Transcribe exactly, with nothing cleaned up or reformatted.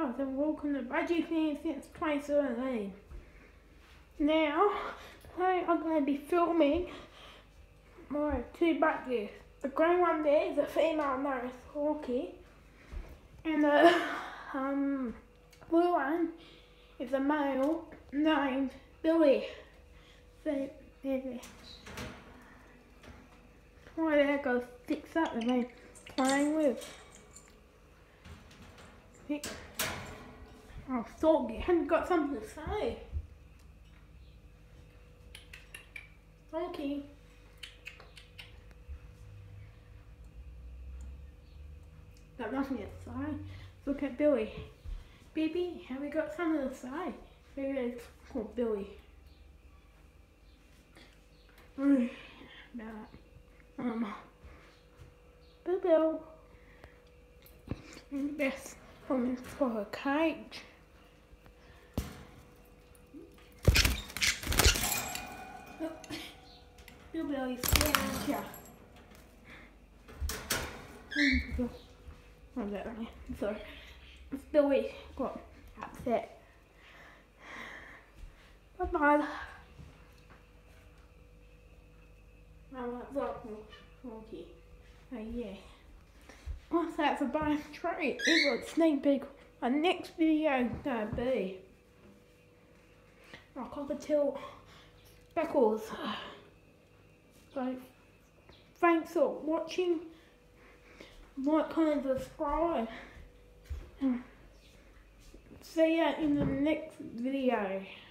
guys and welcome to Budgies since twenty seventeen. Now, today I'm going to be filming my two Budgies. The green one there is a female known as Storky, and the um, blue one is a male named Billy. So, there, there. Why did I go fix up with me playing with? Oh, Storky, haven't got something to say. Storky. Got nothing to say. Look at Billy. Baby, have we got something to say? Maybe it's called Billy. About um, Bill Bill. And best from for a cage. Bill Bill is down here. Oh, that one. So, Billy got upset. Bye bye. I like that one. Oh yeah. What's that for bonus treat? It's a sneak peek. My next video is gonna be my cockatiel speckles. So thanks for watching. Like, comment, subscribe. See ya in the next video.